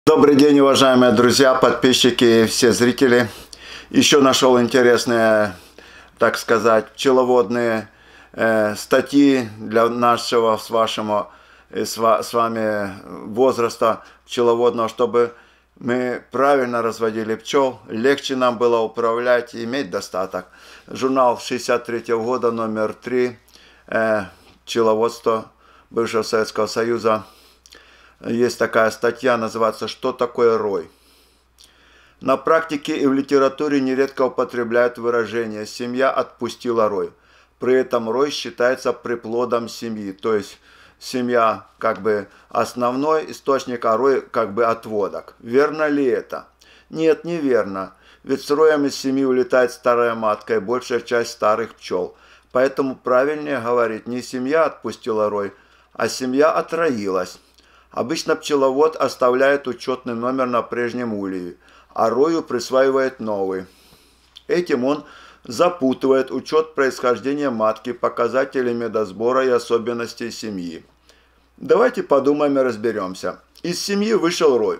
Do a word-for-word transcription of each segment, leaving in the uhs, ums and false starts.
Добрый день, уважаемые друзья, подписчики и все зрители. Еще нашел интересные, так сказать, пчеловодные э, статьи для нашего с вашего э, с, с вами возраста пчеловодного, чтобы мы правильно разводили пчел, легче нам было управлять и иметь достаток. Журнал шестьдесят третьего года, номер три, э, пчеловодство бывшего Советского Союза. Есть такая статья, называется «Что такое рой?». На практике и в литературе нередко употребляют выражение «семья отпустила рой». При этом рой считается приплодом семьи, то есть семья как бы основной источник, а рой как бы отводок. Верно ли это? Нет, неверно. Ведь с роем из семьи улетает старая матка и большая часть старых пчел. Поэтому правильнее говорить не семья отпустила рой, а семья отроилась. Обычно пчеловод оставляет учетный номер на прежнем улье, а рою присваивает новый. Этим он запутывает учет происхождения матки, показатели медосбора и особенностей семьи. Давайте подумаем и разберемся. Из семьи вышел рой.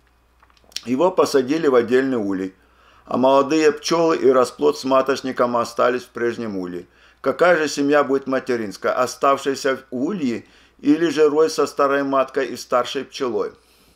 Его посадили в отдельный улей, а молодые пчелы и расплод с маточником остались в прежнем улье. Какая же семья будет материнская, оставшаяся в улье, или же рой со старой маткой и старшей пчелой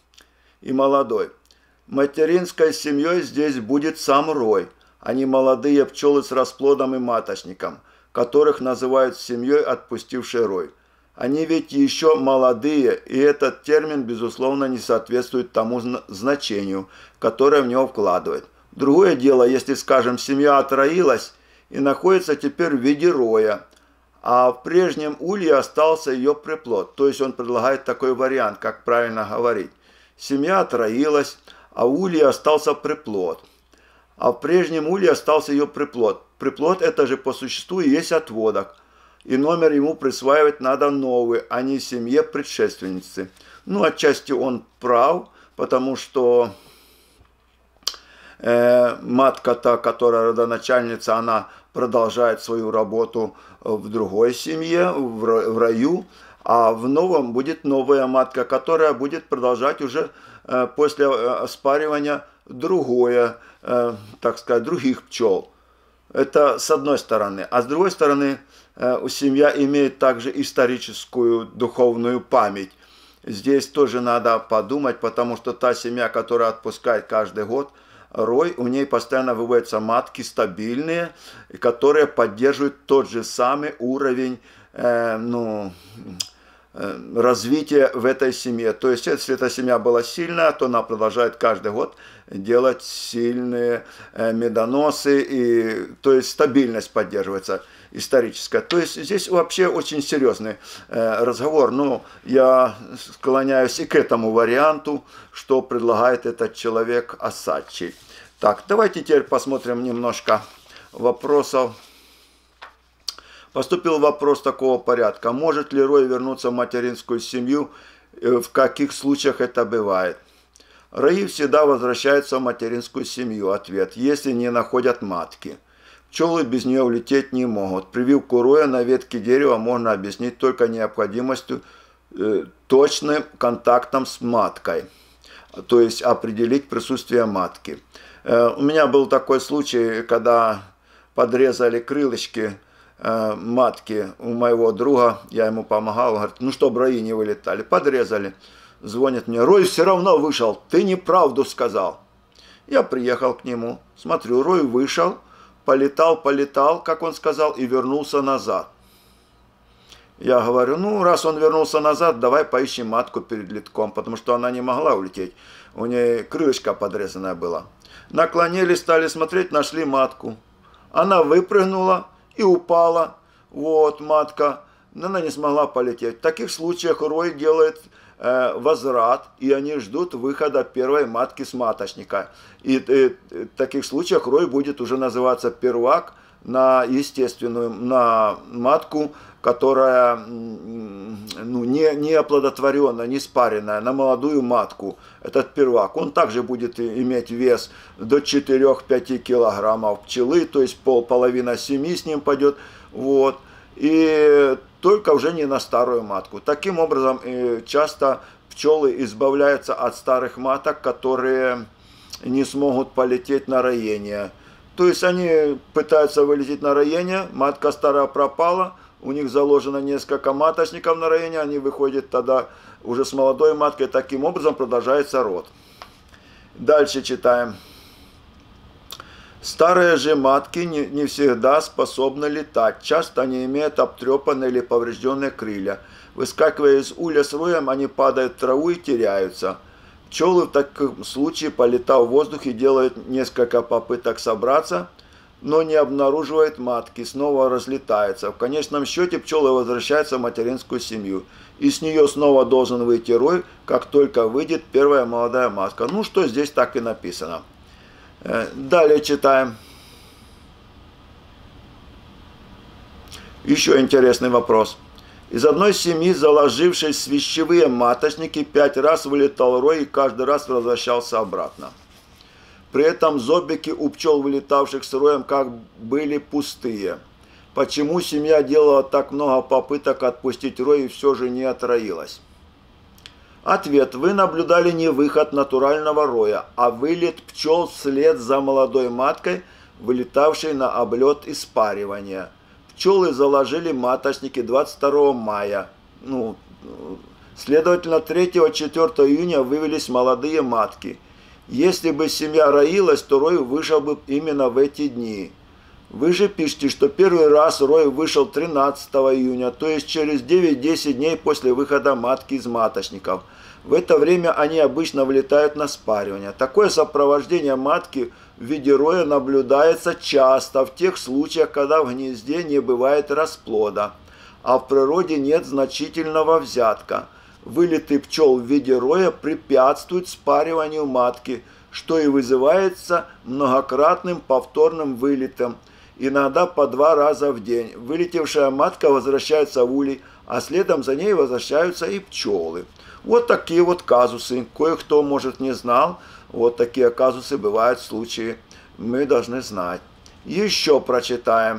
и молодой? Материнской семьей здесь будет сам рой, а не молодые пчелы с расплодом и маточником, которых называют семьей отпустившей рой. Они ведь еще молодые, и этот термин, безусловно, не соответствует тому значению, которое в него вкладывает. Другое дело, если, скажем, семья отроилась и находится теперь в виде роя, а в прежнем улье остался ее приплод. То есть он предлагает такой вариант, как правильно говорить. Семья отроилась, а в улье остался приплод. А в прежнем улье остался ее приплод. Приплод это же по существу и есть отводок. И номер ему присваивать надо новый, а не семье предшественницы. Ну, отчасти он прав, потому что э, матка-то, которая родоначальница, она продолжает свою работу в другой семье, в раю, а в новом будет новая матка, которая будет продолжать уже э, после спаривания другое, э, так сказать, других пчел. Это с одной стороны. А с другой стороны, э, семья имеет также историческую духовную память. Здесь тоже надо подумать, потому что та семья, которая отпускает каждый год рой, у ней постоянно выводятся матки стабильные, которые поддерживают тот же самый уровень э, ну, э, развития в этой семье. То есть, если эта семья была сильная, то она продолжает каждый год делать сильные э, медоносы, и, то есть стабильность поддерживается историческая. То есть здесь вообще очень серьезный э, разговор. Но я склоняюсь и к этому варианту, что предлагает этот человек Осадчий. Так, давайте теперь посмотрим немножко вопросов. Поступил вопрос такого порядка. Может ли рой вернуться в материнскую семью? В каких случаях это бывает? Рои всегда возвращаются в материнскую семью. Ответ. Если не находят матки. Пчелы без нее улететь не могут. Прививку роя на ветке дерева можно объяснить только необходимостью э, точным контактом с маткой. То есть определить присутствие матки. Э, у меня был такой случай, когда подрезали крылышки э, матки у моего друга. Я ему помогал. Он говорит, ну чтобы рои не вылетали. Подрезали. Звонит мне, рой все равно вышел. Ты неправду сказал. Я приехал к нему. Смотрю, рой вышел. Полетал, полетал, как он сказал, и вернулся назад. Я говорю, ну, раз он вернулся назад, давай поищем матку перед литком, потому что она не могла улететь. У нее крылышко подрезанное было. Наклонились, стали смотреть, нашли матку. Она выпрыгнула и упала. Вот, матка. Но она не смогла полететь. В таких случаях рой делает э, возврат, и они ждут выхода первой матки с маточника. И э, в таких случаях рой будет уже называться первак на естественную, на матку, которая ну, не, не оплодотворенная, не спаренная, на молодую матку. Этот первак, он также будет иметь вес до четырёх-пяти килограммов пчелы, то есть пол, половина семьи с ним пойдет. Вот. И только уже не на старую матку. Таким образом, часто пчелы избавляются от старых маток, которые не смогут полететь на роение. То есть они пытаются вылететь на роение, матка старая пропала, у них заложено несколько маточников на роение, они выходят тогда уже с молодой маткой, таким образом продолжается род. Дальше читаем. Старые же матки не, не всегда способны летать, часто они имеют обтрепанные или поврежденные крылья. Выскакивая из улья с роем, они падают в траву и теряются. Пчелы в таком случае, полетав в воздухе, делают несколько попыток собраться, но не обнаруживают матки, снова разлетаются. В конечном счете пчелы возвращаются в материнскую семью. И с нее снова должен выйти рой, как только выйдет первая молодая матка. Ну, что здесь так и написано. Далее читаем. Еще интересный вопрос. Из одной семьи, заложившей свищевые маточники, пять раз вылетал рой и каждый раз возвращался обратно. При этом зобики у пчел, вылетавших с роем, как были пустые. Почему семья делала так много попыток отпустить рой и все же не отроилась? Ответ. Вы наблюдали не выход натурального роя, а вылет пчел вслед за молодой маткой, вылетавшей на облет и спаривания. Пчелы заложили маточники двадцать второго мая. Ну, следовательно, третьего-четвёртого июня вывелись молодые матки. Если бы семья роилась, то рой вышел бы именно в эти дни. Вы же пишете, что первый раз рой вышел тринадцатого июня, то есть через девять-десять дней после выхода матки из маточников. В это время они обычно вылетают на спаривание. Такое сопровождение матки в виде роя наблюдается часто в тех случаях, когда в гнезде не бывает расплода, а в природе нет значительного взятка. Вылеты пчел в виде роя препятствуют спариванию матки, что и вызывается многократным повторным вылетом, иногда по два раза в день. Вылетевшая матка возвращается в улей, а следом за ней возвращаются и пчелы. Вот такие вот казусы. Кое-кто, может, не знал. Вот такие казусы бывают в случае. Мы должны знать. Еще прочитаем.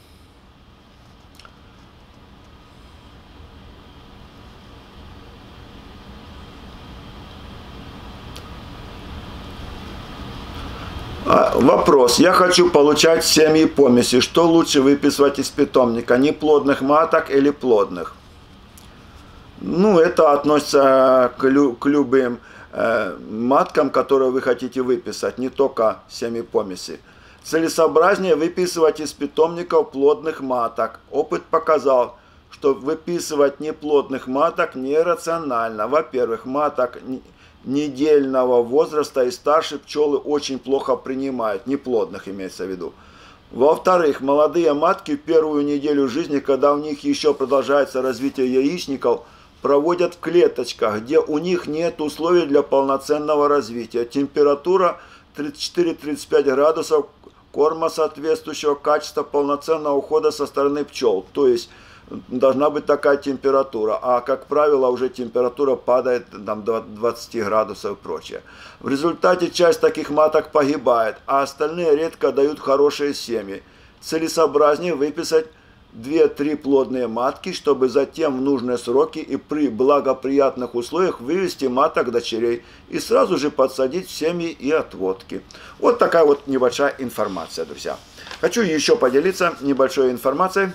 Вопрос. Я хочу получать семьи помеси. Что лучше выписывать из питомника? Неплодных маток или плодных? Ну, это относится к, лю к любым э, маткам, которые вы хотите выписать, не только семьи помеси. Целесообразнее выписывать из питомников плодных маток. Опыт показал, что выписывать неплодных маток нерационально. Во-первых, маток недельного возраста и старше пчелы очень плохо принимают, неплодных имеется в виду. Во-вторых, молодые матки в первую неделю жизни, когда у них еще продолжается развитие яичников, проводят в клеточках, где у них нет условий для полноценного развития. Температура тридцать четыре — тридцать пять градусов, корма соответствующего, качества полноценного ухода со стороны пчел. То есть должна быть такая температура, а как правило уже температура падает там, до двадцати градусов и прочее. В результате часть таких маток погибает, а остальные редко дают хорошие семьи. Целесообразнее выписать две-три плодные матки, чтобы затем в нужные сроки и при благоприятных условиях вывести маток дочерей и сразу же подсадить в семьи и отводки. Вот такая вот небольшая информация, друзья. Хочу еще поделиться небольшой информацией.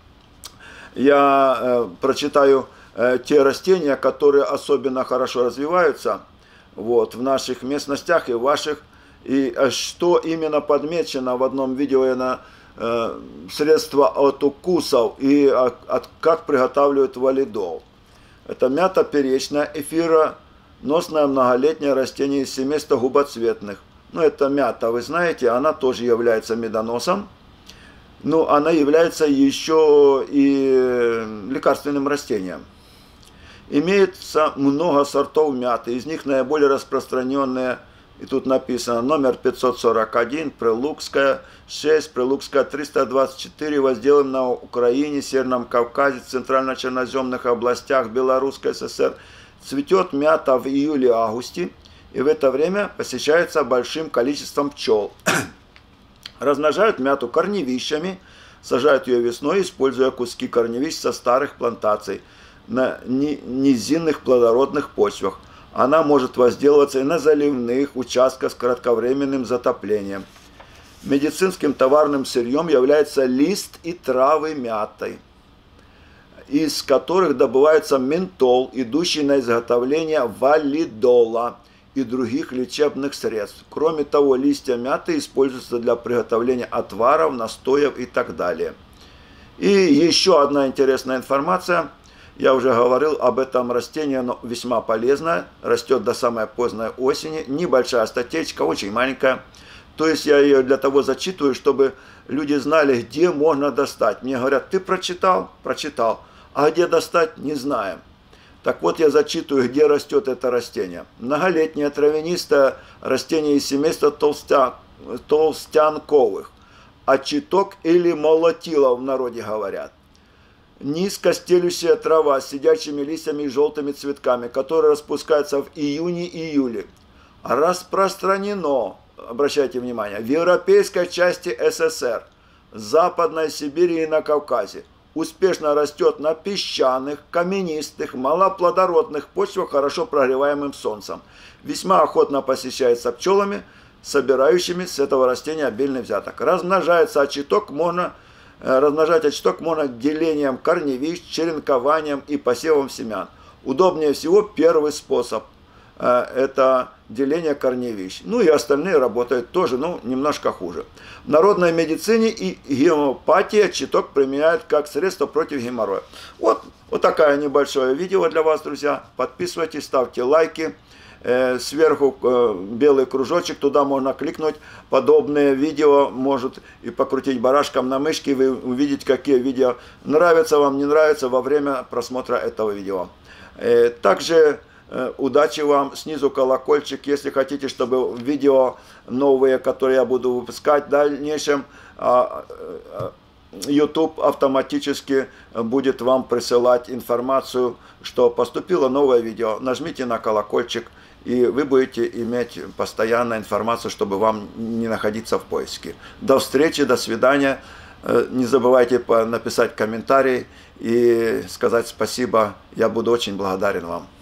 Я э, прочитаю э, те растения, которые особенно хорошо развиваются вот, в наших местностях и ваших. И э, что именно подмечено в одном видео я на э, средства от укусов и э, от, как приготавливают валидол. Это мята перечная, эфироносное многолетнее растение из семейства губоцветных. Ну, это мята, вы знаете, она тоже является медоносом. Но она является еще и лекарственным растением. Имеется много сортов мяты, из них наиболее распространенные, и тут написано номер пятьсот сорок один, Прилукская шесть, Прилукская триста двадцать четыре, возделан на Украине, Северном Кавказе, Центрально-Черноземных областях, Белорусской ССР. Цветет мята в июле-августе, и в это время посещается большим количеством пчел. Размножают мяту корневищами, сажают ее весной, используя куски корневищ со старых плантаций. на низинных плодородных почвах. Она может возделываться и на заливных участках с кратковременным затоплением. Медицинским товарным сырьем является лист и травы мяты, из которых добывается ментол, идущий на изготовление валидола и других лечебных средств. Кроме того, листья мяты используются для приготовления отваров, настоев и так далее. И еще одна интересная информация. Я уже говорил об этом растении, оно весьма полезное, растет до самой поздней осени. Небольшая статейка, очень маленькая. То есть я ее для того зачитываю, чтобы люди знали, где можно достать. Мне говорят, ты прочитал? Прочитал. А где достать? Не знаем. Так вот, я зачитываю, где растет это растение. Многолетнее травянистое растение из семейства толстя... толстянковых. Очиток или молотило в народе говорят. Низко стелющая трава с сидячими листьями и желтыми цветками, которые распускаются в июне-июле. Распространено, обращайте внимание, в европейской части СССР, Западной Сибири и на Кавказе. Успешно растет на песчаных, каменистых, малоплодородных почвах, хорошо прогреваемым солнцем. Весьма охотно посещается пчелами, собирающими с этого растения обильный взяток. Размножается очиток можно, размножать очиток можно делением корневищ, черенкованием и посевом семян. Удобнее всего первый способ. Это деление корневищ. Ну и остальные работают тоже, но немножко хуже. В народной медицине и гомеопатии очиток применяют как средство против геморроя. Вот, вот такое небольшое видео для вас, друзья. Подписывайтесь, ставьте лайки. Сверху белый кружочек, туда можно кликнуть. Подобные видео может и покрутить барашком на мышке. Вы увидите, какие видео нравятся вам, не нравятся во время просмотра этого видео. Также удачи вам, снизу колокольчик, если хотите, чтобы видео новые, которые я буду выпускать в дальнейшем, YouTube автоматически будет вам присылать информацию, что поступило новое видео. Нажмите на колокольчик, и вы будете иметь постоянную информацию, чтобы вам не находиться в поиске. До встречи, до свидания. Не забывайте написать комментарий и сказать спасибо. Я буду очень благодарен вам.